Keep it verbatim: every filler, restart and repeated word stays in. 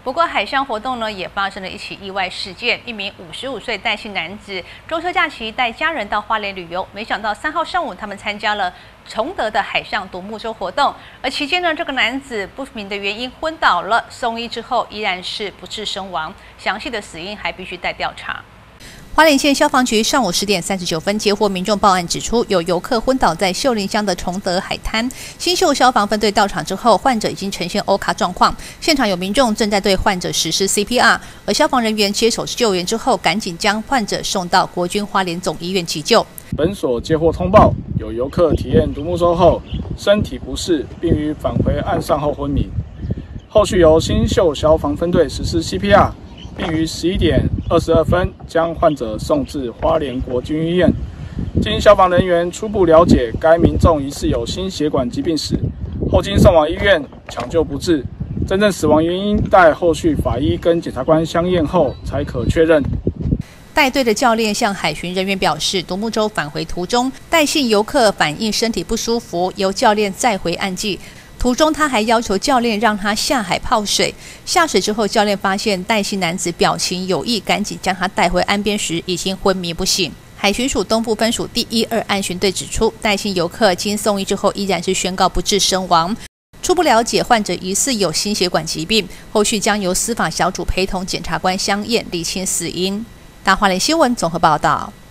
不过海上活动呢，也发生了一起意外事件，一名五十五岁戴姓男子中秋假期带家人到花莲旅游，没想到三号上午他们参加了崇德的海上独木舟活动，而期间呢，这个男子不明的原因昏倒了，送医之后依然是不治身亡，详细的死因还必须待调查。 花莲县消防局上午十点三十九分接获民众报案，指出有游客昏倒在秀林乡的崇德海滩。新秀消防分队到场之后，患者已经呈现欧卡状况，现场有民众正在对患者实施 C P R， 而消防人员接手救援之后，赶紧将患者送到国军花莲总医院急救。 本所接获通报，有游客体验独木舟后身体不适，并于返回岸上后昏迷。后续由新秀消防分队实施 C P R。 并于十一点二十二分将患者送至花莲国军医院。经消防人员初步了解，该民众疑似有心血管疾病史，后经送往医院抢救不治，真正死亡原因待后续法医跟检察官相验后才可确认。 带队的教练向海巡人员表示，独木舟返回途中，戴姓游客反映身体不舒服，由教练载回岸际。 途中，他还要求教练让他下海泡水。下水之后，教练发现戴姓男子表情有异，赶紧将他带回岸边时，已经昏迷不醒。海巡署东部分署第一二岸巡队指出，戴姓游客经送医之后，依然是宣告不治身亡。初步了解，患者疑似有心血管疾病，后续将由司法小组陪同检察官相验，厘清死因。大花莲新闻综合报道。